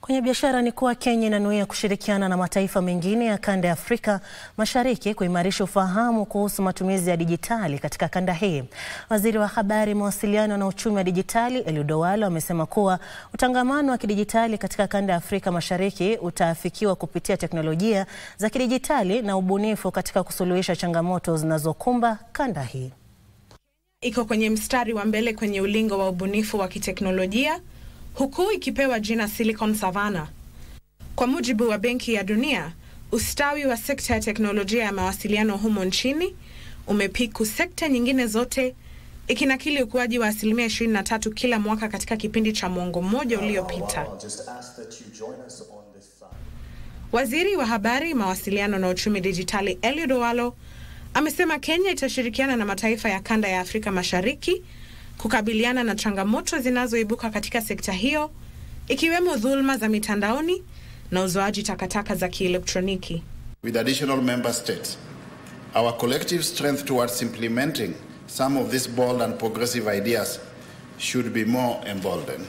Kwenye biashara ni kuwa Kenya inanuia kushirikiana na mataifa mengine ya kanda ya Afrika Mashariki kuimarisha ufahamu kuhusu matumizi ya dijitali katika kanda hii. Waziri wa Habari, Mawasiliano na Uchumi wa Dijitali Eliud Owalo amesema kuwa utangamano wa kidijitali katika kanda ya Afrika Mashariki utaafikiwa kupitia teknolojia za kidijitali na ubunifu katika kusuluhisha changamoto zinazokumba kanda hii. Iko kwenye mstari wa mbele kwenye ulingo wa ubunifu wa kiteknolojia, huku ikipewa jina Silicon Savannah. Kwa mujibu wa Benki ya Dunia, ustawi wa sekta ya teknolojia ya mawasiliano humo nchini umepiku sekta nyingine zote, ikinakili ukuaji wa 23% kila mwaka katika kipindi cha mwongo mmoja uliopita. Waziri wa Habari, Mawasiliano na Uchumi Dijitali Eliud Owalo amesema Kenya itashirikiana na mataifa ya kanda ya Afrika Mashariki kukabiliana na changamoto zinazoibuka katika sekta hiyo, ikiwemo dhulma za mitandaoni na uzoaji takataka za kielektroniki. With additional member states, our collective strength towards implementing some of these bold and progressive ideas should be more emboldened.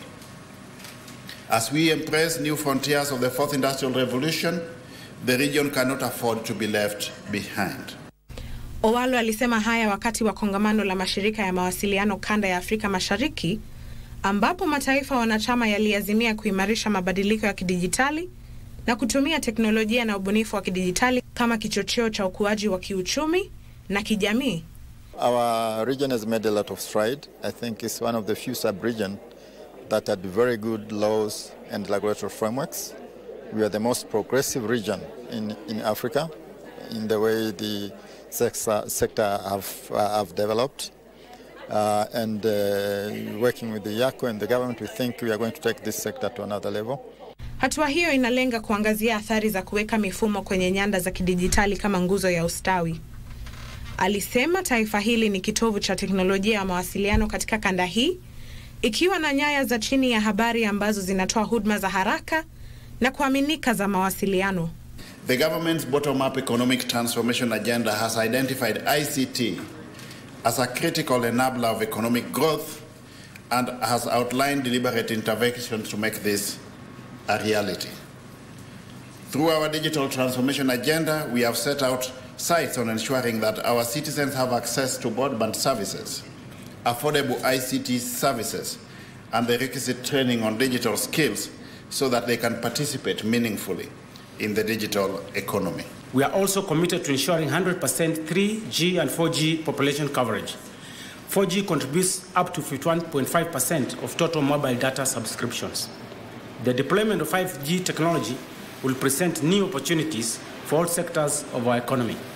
As we embrace new frontiers of the fourth industrial revolution, the region cannot afford to be left behind. Owalo alisema haya wakati wa kongamano la mashirika ya mawasiliano kanda ya Afrika Mashariki, ambapo mataifa wanachama yaliazimia kuimarisha mabadiliko ya kidijitali na kutumia teknolojia na ubunifu wa kidijitali kama kichocheo cha ukuaji wa kiuchumi na kijamii. Our region has made a lot of stride. I think it's one of the few sub-regions that had very good laws and regulatory frameworks. We are the most progressive region in Africa in the way the sector have developed, and working with the YACO and the government, we think we are going to take this sector to another level. Hatua hiyo inalenga kuangazia athari za kuweka mifumo kwenye nyanda za kidijitali kama nguzo ya ustawi. Alisema taifa hili ni kitovu cha teknolojia ya mawasiliano katika kanda hii, ikiwa na nyaya za chini ya habari ambazo zinatoa huduma za haraka na kuaminika za mawasiliano. The government's bottom-up economic transformation agenda has identified ICT as a critical enabler of economic growth and has outlined deliberate interventions to make this a reality. Through our digital transformation agenda, we have set out sights on ensuring that our citizens have access to broadband services, affordable ICT services, and the requisite training on digital skills so that they can participate meaningfully in the digital economy. We are also committed to ensuring 100% 3G and 4G population coverage. 4G contributes up to 51.5% of total mobile data subscriptions. The deployment of 5G technology will present new opportunities for all sectors of our economy.